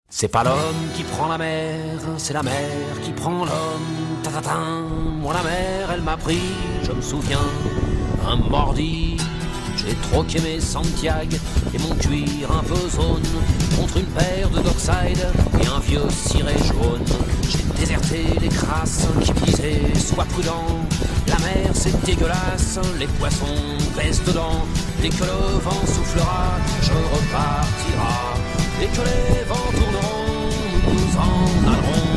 C'est pas l'homme qui prend la mer, c'est la mer qui prend l'homme. Ta-ta-ta. Moi la mer, elle m'a pris, je me souviens, un mordi. J'ai troqué mes Santiago et mon cuir un peu zone contre une paire de Dockside et un vieux ciré jaune. J'ai déserté les crasses qui me disaient sois prudent. La mer c'est dégueulasse, les poissons baissent dedans. Dès que le vent soufflera, je repartira. Dès que les vents tourneront, nous nous en allerons.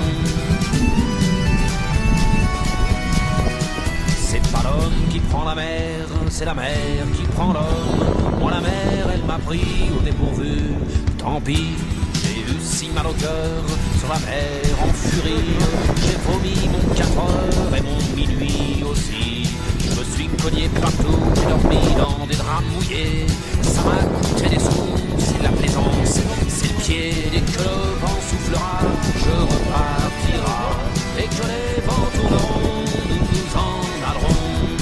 C'est pas l'homme qui prend la mer, c'est la mer qui prend l'homme. Moi la mer, elle m'a pris au dépourvu. Tant pis, j'ai eu si mal au cœur sur la mer en furie. J'ai vomi mon 4 heures et mon minuit aussi. Je me suis cogné partout, j'ai dormi dans des draps mouillés. Ça m'a coûté des sous, c'est de la plaisance, c'est le pied. Dès que le vent soufflera, je repartira. Dès que les vents tourneront, nous nous en allerons.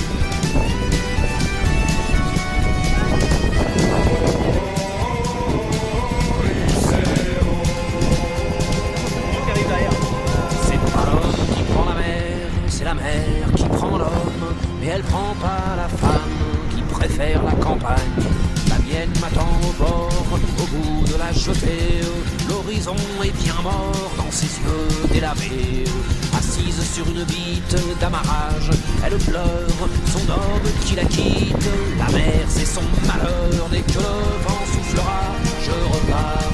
C'est pas l'homme qui prend la mer, c'est la mer qui prend l'homme. Mais elle prend pas la femme qui préfère la campagne. La mienne m'attend au bord, au bout de la jetée. L'horizon est bien mort dans ses yeux délavés. Assise sur une bite d'amarrage, elle pleure son homme qui la quitte. La mer c'est son malheur, dès que le vent soufflera, je repars.